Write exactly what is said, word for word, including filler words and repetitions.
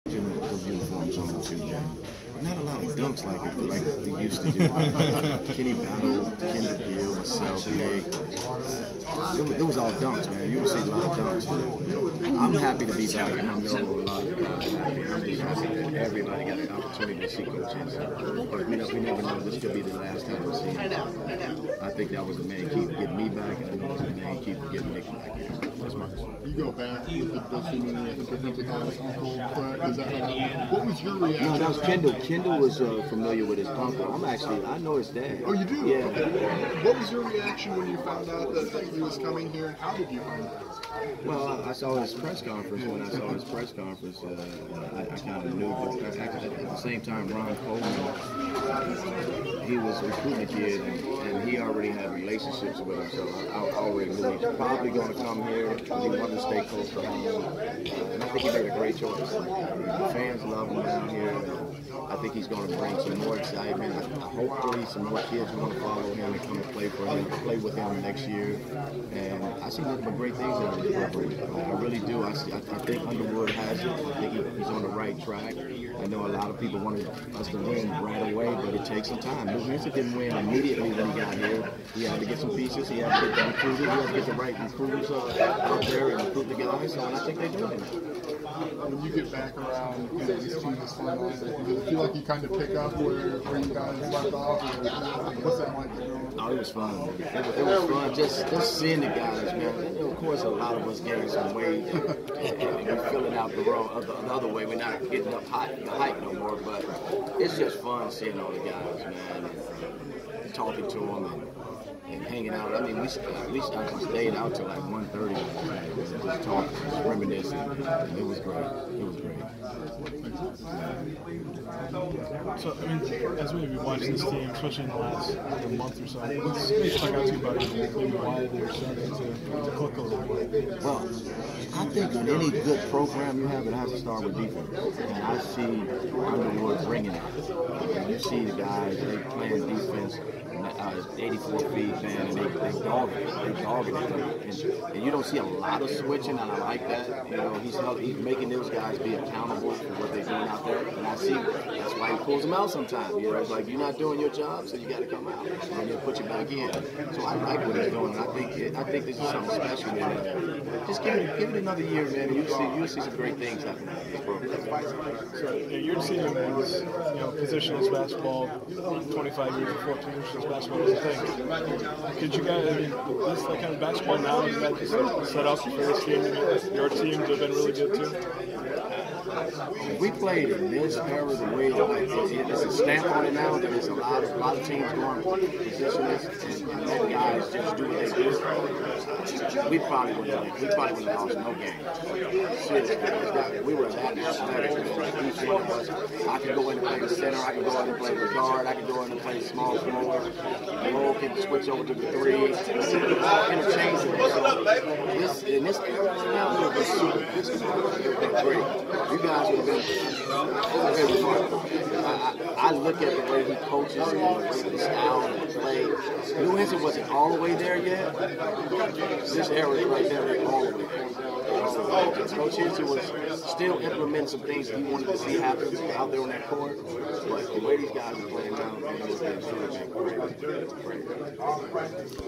in those uniforms on too, man. Not a lot of dunks like it, like they used to do. Kenny Battle, Kendall Gill, myself, Big. It was, it was all dunks, man. You would see a lot of dunks. I'm happy to be back, and I know a lot of guys are happy. I'm just happy that everybody got an opportunity to see coaches. But we, know, we never know this could be the last time we see him. I think that was the main key to getting me back, and I know it was the main key to getting Nick back here. That's my You go back with the defensive uncle. Is that what was your reaction? No, that was Kendall. Kendall was uh, familiar with his uncle. I'm actually, I know his dad. Oh, you do? Yeah. Okay. What was your reaction when you found out that he was coming here, and how did you find out? Well, I saw his press conference. When I saw his press conference, uh, I, I kind of knew. But at, at the same time, Ron Coleman, he was recruiting a kid, and, and he already had relationships with him. So I, I already knew he's probably going to come here. He wanted to stay close to home, and I think he made a great choice. The fans love him down here. I think he's going to bring some more excitement. I, I hopefully some more kids want to follow him and come and play for him, play with him next year. And I see nothing but great things out of this program. I really do. I, see, I, I think Underwood has it. I think he, he's on the right track. I know a lot of people wanted us to win right away, but it takes some time. New Hampshire didn't win immediately when he got here. He had to get some pieces. He had to get the recruiters. He had to get the right recruiters uh, out there and recruit the guys. So, and I think they're doing it. When you get back around, you know, this team is flying on, does it feel like you kind of pick up where, where you guys left off? Or what's that like? Oh, it was fun. It was, it was fun just, just seeing the guys, man. And, you know, of course, a lot of us gained some weight and we're filling out the wrong, the, the other way. We're not getting up high, the height no more, but it's just fun seeing all the guys, man, and, and talking to them and, and hanging out. I mean, we at least I stayed out till like one thirty and just talking, just reminiscing. And it was great. It was great. So, I mean, as we've been watching this team, especially in the last like, a month or so, what's maybe stuck out to you about maybe why they're starting to, to click a little bit? Well, I think in any good program you have, it has to start with defense. And I see Underwood bringing it. And you see the guys, they playing defense. Uh, eighty-four feet, man, and they, they dog it. They dog it. And, and you don't see a lot of switching, and I like that. You know, he's he's making those guys be accountable for what they're doing out there, and I see that's why he pulls them out sometimes. You know, it's like you're not doing your job, so you got to come out, and he'll put you back in. So I like what he's doing. I think it, I think this is something special, man. Just give it give it another year, man, and you'll see you'll see some great things happen in this program. So, yeah, your team was, you know, positionless basketball, twenty-five years before positionless basketball was a thing. Could you guys, I mean, this like kind of basketball now, is that just set up for this team? And your teams have been really good too? We played in this era the way like it's a stamp on it now. There's a lot of a lot of teams going positionless and, and let guys just do what they do. We probably would have we probably would have lost no game. Seriously, we were that athletic. Each one of us, I could go in and play the center. I could go in and play the guard. I could go in and play small forward. Roll can switch over to the three. All interchangeable. So this in this era now, we would have been super physical. It would have been great. You guys would have been, it would have been remarkable. I, I, I look at the way he coaches and the way the style and the play. New Hampshire wasn't all the way there yet. This era is right there, they're all the way there. Coach Hinton was still implementing some things he wanted to see happen out there on that court. But the way these guys are playing now, man, it would have been great. Great.